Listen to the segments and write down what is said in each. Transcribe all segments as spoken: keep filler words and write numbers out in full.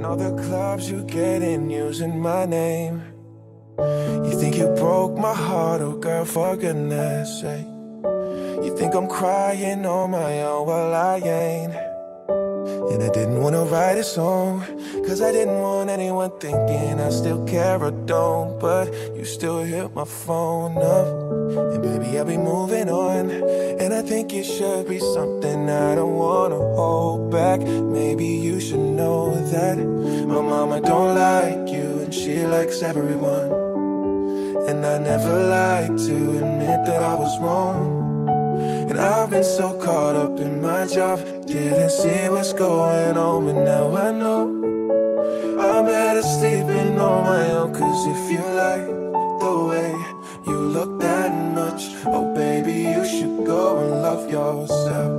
And all the clubs you get in using my name. You think you broke my heart, oh girl, for goodness sake. You think I'm crying on my own, well I ain't. And I didn't wanna write a song, cause I didn't want anyone thinking I still care or don't. But you still hit my phone up, and baby I'll be moving on. And I think it should be something I don't wanna hold back. Maybe you should know that my mama don't like you, and she likes everyone. And I never like to admit that I was wrong. And I've been so caught up in my job, didn't see what's going on, but now I know I'm better sleeping on my own. Cause if you like the way you look that much, oh baby, you should go and love yourself.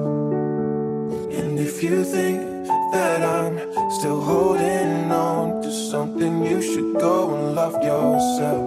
And if you think that I'm still holding on to something, you should go and love yourself.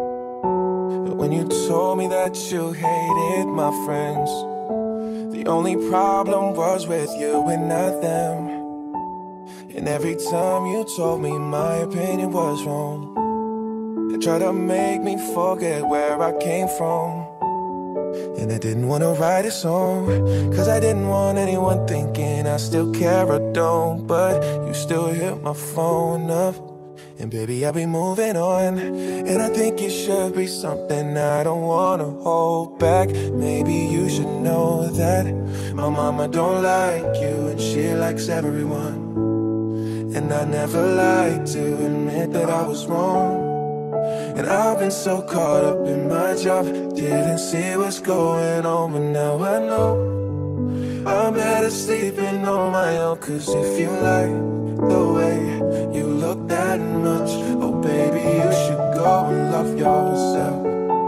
When you told me that you hated my friends, the only problem was with you and not them. And every time you told me my opinion was wrong, you tried to make me forget where I came from. And I didn't want to write a song, cause I didn't want anyone thinking I still care or don't. But you still hit my phone up, and baby, I'll be moving on. And I think it should be something I don't wanna hold back. Maybe you should know that my mama don't like you, and she likes everyone. And I never like to admit that I was wrong. And I've been so caught up in my job, didn't see what's going on, but now I know I'm better sleeping on my own. Cause if you like the way you look that much, oh baby, you should go and love yourself.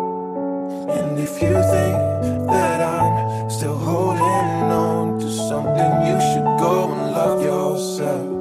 And if you think that I'm still holding on to something, you should go and love yourself.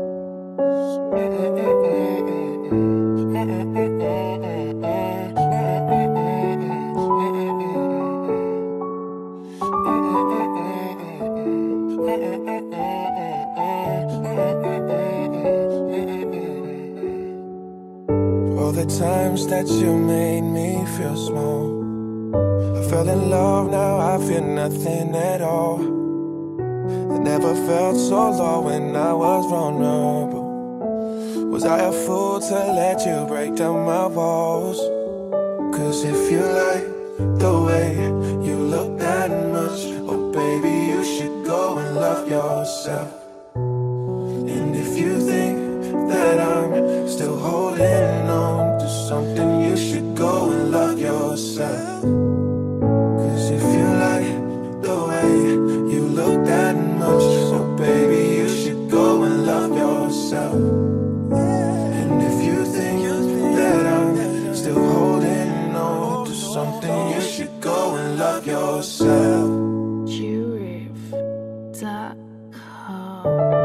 All the times that you made me feel small, I fell in love, now I feel nothing at all. I never felt so low when I was vulnerable. Was I a fool to let you break down my walls? Cause if you like the way you look that much, oh baby, you should go and love yourself. And if you think that I'm still holding on to something, you should go and love yourself. Cause if you like the way you look that much, oh baby, you should go and love yourself. And if you think that I'm still holding on to something, you should go and love yourself. Jurrivh dot com